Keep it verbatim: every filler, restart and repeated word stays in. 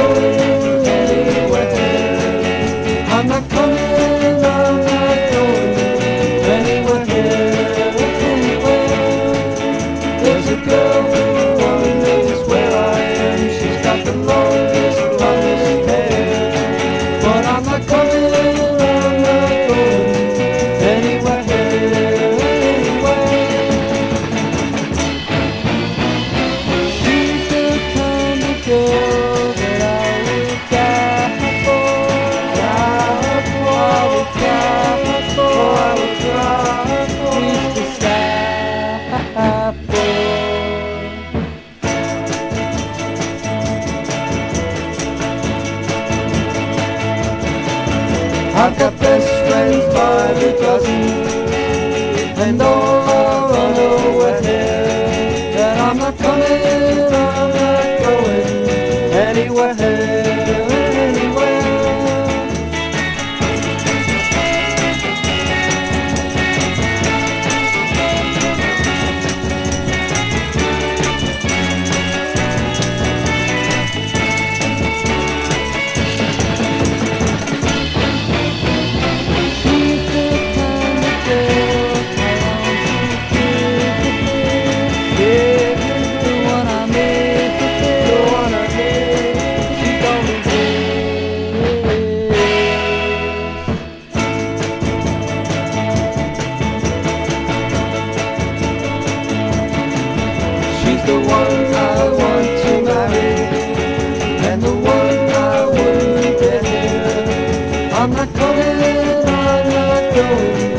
going anywhere. I'm not coming, I'm not going anywhere, anywhere. There's a girl who wonders where I am. She's got the longest, longest hair. But I'm not coming, I'm not going anywhere, anywhere. She's the kind of girl that I would die for. Die for, I would die for, I would die for. She's the sky for. I've got best friends by the dozen, and all are unaware that I'm not coming, I'm not going anywhere, anywhere. She's the kind of girl I want to give, the one I made, the one I made. She's always She's the one I want to marry, and the one I wouldn't get here. I'm not coming, I'm not going